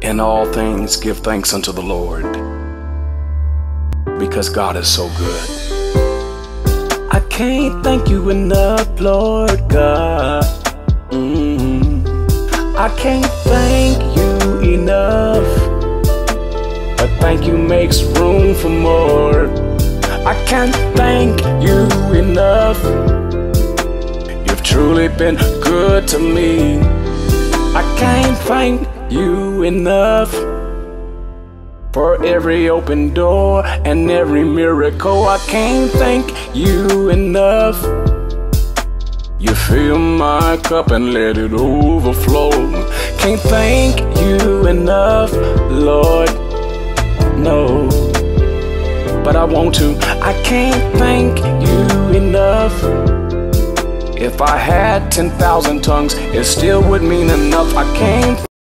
In all things give thanks unto the Lord, because God is so good. I can't thank you enough, Lord God. I can't thank you enough, but thank you makes room for more. I can't thank you enough. You've truly been good to me. I can't thank you enough for every open door and every miracle. I can't thank you enough. You fill my cup and let it overflow. Can't thank you enough, Lord, no, but I want to. I can't thank you enough. If I had 10,000 tongues, it still would mean enough. I can't